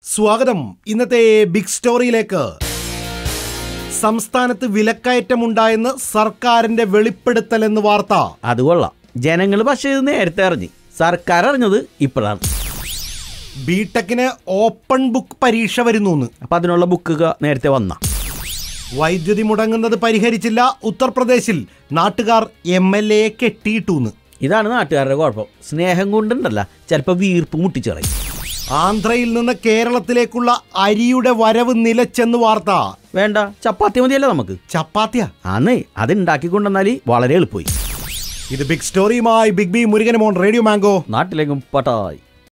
സ്വാഗതം. ഇന്നത്തെ ബിഗ് സ്റ്റോറിയിലേക്ക്. സംസ്ഥാനത്ത് വിലക്കയറ്റമുണ്ടായെന്ന് സർക്കാരിന്റെ വെളിപ്പെടുത്തൽ എന്ന് വാർത്ത. അത് കൊള്ളാം. ജനങ്ങൾ പക്ഷേ ഇത് നേരത്തെ അറിഞ്ഞു. സർക്കാർ അറിഞ്ഞത് ഇപ്പോഴാണ്. ബിടെക്കിന് ഓപ്പൺ ബുക്ക് പരീക്ഷ വരുന്നു. അപ്പൊ അതിനുള്ള ബുക്ക് നേരത്തെ വന്ന. വൈദ്യുതി മുടങ്ങുന്നത് പരിഹരിച്ചില്ല ഉത്തർപ്രദേശിൽ. നാട്ടുകാർ MLA കെട്ടിയിട്ടുന്ന്. ഇതാണ് നാട്ടുകാരുടെ കുഴപ്പം. സ്നേഹം കൊണ്ടുണ്ടല്ല ചിലപ്പോൾ വീർപ്പ് മുട്ടിച്ചറയും. ആന്ധ്രയിൽ നിന്ന് കേരളത്തിലേക്കുള്ള അരിയുടെ വരവ് നിലച്ചെന്ന് വാർത്ത. വേണ്ട, ചപ്പാത്തി മതിയല്ലേ നമുക്ക്. ചപ്പാത്തിയാ? ആന്നേ, അത് ഉണ്ടാക്കിക്കൊണ്ടെന്നാൽ വളരെ എളുപ്പമായി. ഇത് ബിഗ് സ്റ്റോറിയുമായി ബിഗ് ബി മുരുകൻ മോൻ റേഡിയോ മാംഗോ. നാട്ടിലേക്കും പട്ടായി.